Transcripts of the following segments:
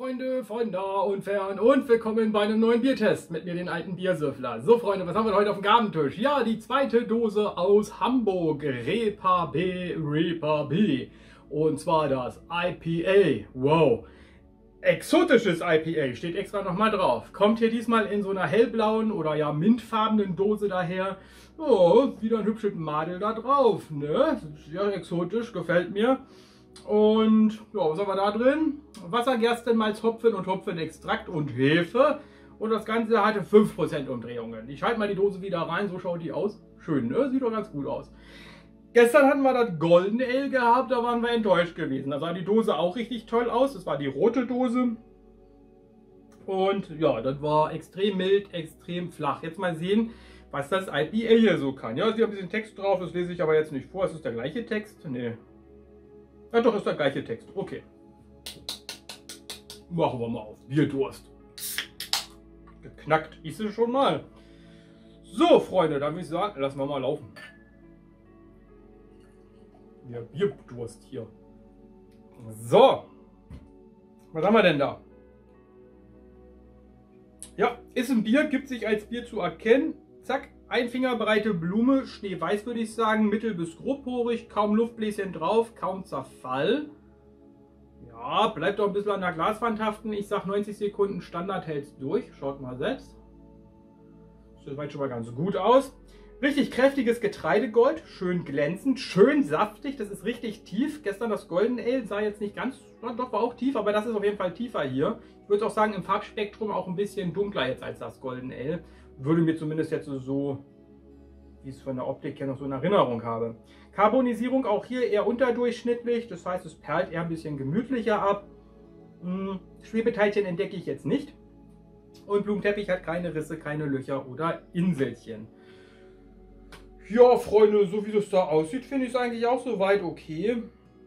Freunde von nah und fern und willkommen bei einem neuen Biertest mit mir, den alten Biersüffler. So Freunde, was haben wir heute auf dem Gabentisch? Ja, die zweite Dose aus Hamburg, Repa B. Und zwar das IPA. Wow, exotisches IPA, steht extra nochmal drauf. Kommt hier diesmal in so einer hellblauen oder ja mintfarbenen Dose daher. Oh, wieder ein hübsches Madel da drauf, ne? Sehr exotisch, gefällt mir. Und ja, was haben wir da drin? Wasser, Gerste, Malz, Hopfen und Hopfenextrakt und Hefe. Und das Ganze hatte 5% Umdrehungen. Ich halte mal die Dose wieder rein, so schaut die aus. Schön, ne? Sieht doch ganz gut aus. Gestern hatten wir das Golden Ale gehabt, da waren wir enttäuscht gewesen. Da sah die Dose auch richtig toll aus. Das war die rote Dose. Und ja, das war extrem mild, extrem flach. Jetzt mal sehen, was das IPA hier so kann. Ja, sie haben ein bisschen Text drauf, das lese ich aber jetzt nicht vor. Ist das der gleiche Text? Nee. Ja doch, ist der gleiche Text. Okay. Machen wir mal auf. Bierdurst. Geknackt ist es schon mal. So, Freunde, dann würde ich sagen, lassen wir mal laufen. Ja, Bierdurst hier. So. Was haben wir denn da? Ja, ist ein Bier, gibt sich als Bier zu erkennen. Zack. Einfingerbreite Blume, schneeweiß würde ich sagen, mittel- bis grobporig, kaum Luftbläschen drauf, kaum Zerfall. Ja, bleibt doch ein bisschen an der Glaswand haften. Ich sage 90 Sekunden Standard hält es durch. Schaut mal selbst. Sieht soweit schon mal ganz gut aus. Richtig kräftiges Getreidegold, schön glänzend, schön saftig. Das ist richtig tief. Gestern das Golden Ale sah jetzt nicht ganz, doch war auch tief, aber das ist auf jeden Fall tiefer hier. Ich würde auch sagen, im Farbspektrum auch ein bisschen dunkler jetzt als das Golden Ale. Würde mir zumindest jetzt so, wie ich es von der Optik her noch so in Erinnerung habe. Carbonisierung auch hier eher unterdurchschnittlich, das heißt, es perlt eher ein bisschen gemütlicher ab. Schwebeteilchen entdecke ich jetzt nicht. Und Blumenteppich hat keine Risse, keine Löcher oder Inselchen. Ja, Freunde, so wie das da aussieht, finde ich es eigentlich auch soweit okay.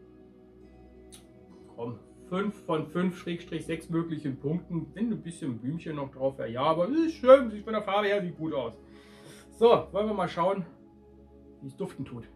Komm. 5 von 5/6 möglichen Punkten. Sind ein bisschen Blümchen noch drauf. Ja, aber ist schön. Sieht von der Farbe her sieht gut aus. So, wollen wir mal schauen, wie es duften tut.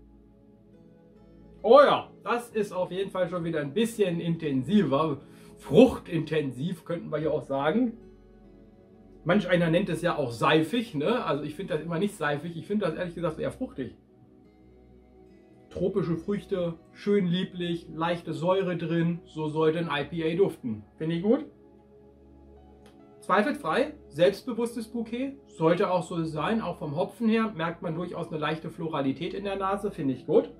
Oh ja, das ist auf jeden Fall schon wieder ein bisschen intensiver. Fruchtintensiv könnten wir hier auch sagen. Manch einer nennt es ja auch seifig, ne? Also ich finde das immer nicht seifig. Ich finde das ehrlich gesagt eher fruchtig. Tropische Früchte, schön lieblich, leichte Säure drin, so sollte ein IPA duften. Finde ich gut. Zweifelsfrei, selbstbewusstes Bouquet, sollte auch so sein, auch vom Hopfen her merkt man durchaus eine leichte Floralität in der Nase, finde ich gut.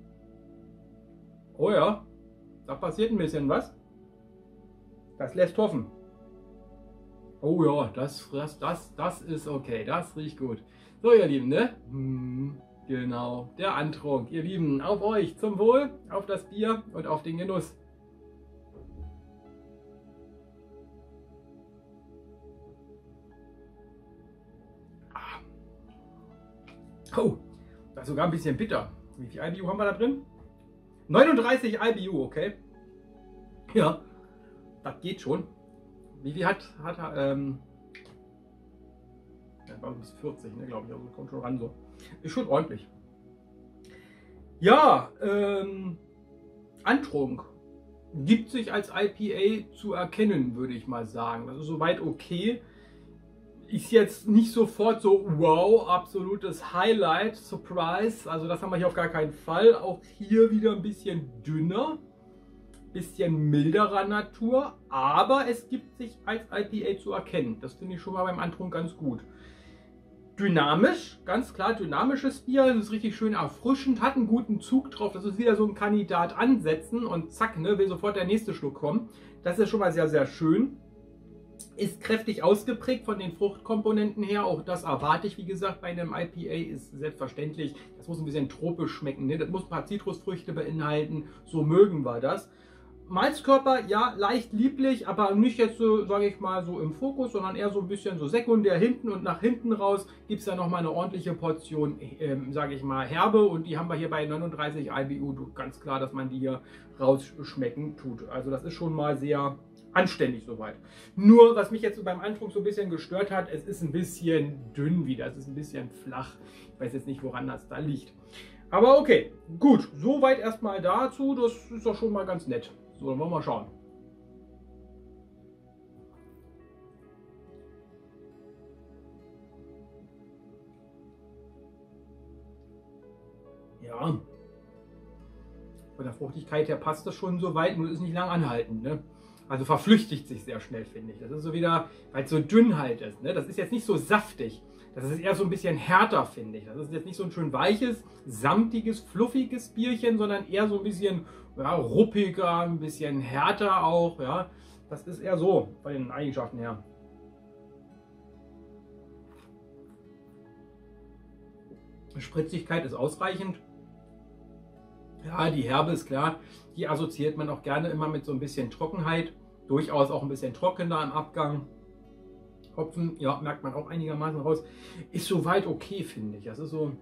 Oh ja, da passiert ein bisschen was. Das lässt hoffen. Oh ja, das ist okay, das riecht gut. So ihr Lieben, ne? Genau, der Antrunk. Ihr Lieben, auf euch, zum Wohl, auf das Bier und auf den Genuss. Oh, das ist sogar ein bisschen bitter. Wie viel IBU haben wir da drin? 39 IBU, okay. Ja, das geht schon. Wie viel hat er? Das war bis 40, ne, glaube ich. Also kommt schon ran so. Ist schon ordentlich. Ja, Antrunk gibt sich als IPA zu erkennen, würde ich mal sagen. Das ist soweit okay. Ist jetzt nicht sofort so, wow, absolutes Highlight, Surprise. Also das haben wir hier auf gar keinen Fall. Auch hier wieder ein bisschen dünner, bisschen milderer Natur. Aber es gibt sich als IPA zu erkennen. Das finde ich schon mal beim Antrunk ganz gut. Dynamisch, ganz klar dynamisches Bier, das ist richtig schön erfrischend, hat einen guten Zug drauf, das ist wieder so ein Kandidat ansetzen und zack, ne, will sofort der nächste Schluck kommen. Das ist schon mal sehr, sehr schön. Ist kräftig ausgeprägt von den Fruchtkomponenten her, auch das erwarte ich, wie gesagt, bei einem IPA, ist selbstverständlich, das muss ein bisschen tropisch schmecken, ne? Das muss ein paar Zitrusfrüchte beinhalten, so mögen wir das. Malzkörper, ja, leicht lieblich, aber nicht jetzt so, sage ich mal, so im Fokus, sondern eher so ein bisschen so sekundär hinten und nach hinten raus gibt es da nochmal eine ordentliche Portion, sage ich mal, Herbe und die haben wir hier bei 39 IBU, ganz klar, dass man die hier rausschmecken tut. Also das ist schon mal sehr anständig soweit. Nur, was mich jetzt beim Antrunk so ein bisschen gestört hat, es ist ein bisschen dünn wieder, es ist ein bisschen flach. Ich weiß jetzt nicht, woran das da liegt. Aber okay, gut, soweit erstmal dazu, das ist doch schon mal ganz nett. So, dann wollen wir mal schauen. Ja, von der Fruchtigkeit her passt das schon so weit, nur ist nicht lang anhaltend. Ne? Also verflüchtigt sich sehr schnell, finde ich. Das ist so wieder, weil es so dünn halt ist. Ne? Das ist jetzt nicht so saftig. Das ist eher so ein bisschen härter, finde ich. Das ist jetzt nicht so ein schön weiches, samtiges, fluffiges Bierchen, sondern eher so ein bisschen ja, ruppiger, ein bisschen härter auch. Ja? Das ist eher so von den Eigenschaften her. Spritzigkeit ist ausreichend. Ja, die Herbe ist klar. Die assoziiert man auch gerne immer mit so ein bisschen Trockenheit. Durchaus auch ein bisschen trockener im Abgang. Hopfen, ja, merkt man auch einigermaßen raus. Ist soweit okay, finde ich. Das ist so.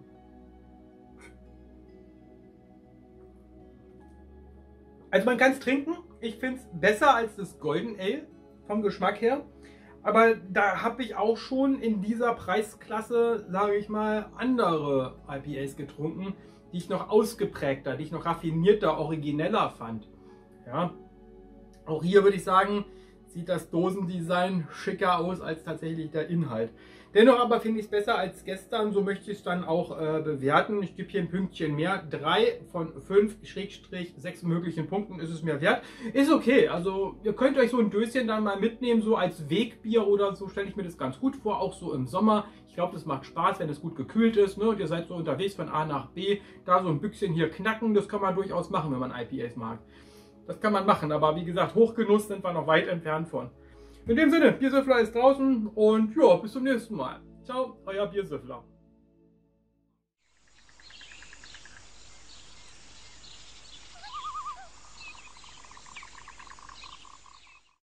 Also man kann es trinken. Ich finde es besser als das Golden Ale vom Geschmack her. Aber da habe ich auch schon in dieser Preisklasse, sage ich mal, andere IPAs getrunken, die ich noch ausgeprägter, die ich noch raffinierter, origineller fand. Ja, auch hier würde ich sagen, sieht das Dosendesign schicker aus als tatsächlich der Inhalt. Dennoch aber finde ich es besser als gestern, so möchte ich es dann auch bewerten. Ich gebe hier ein Pünktchen mehr. 3 von 5/6 möglichen Punkten ist es mir wert. Ist okay, also ihr könnt euch so ein Döschen dann mal mitnehmen, so als Wegbier oder so, stelle ich mir das ganz gut vor, auch so im Sommer. Ich glaube, das macht Spaß, wenn es gut gekühlt ist, ne? Und ihr seid so unterwegs von A nach B, da so ein Büchschen hier knacken, das kann man durchaus machen, wenn man IPAs mag. Das kann man machen, aber wie gesagt, Hochgenuss sind wir noch weit entfernt von. In dem Sinne, Biersüffler ist draußen und ja, bis zum nächsten Mal. Ciao, euer Biersüffler.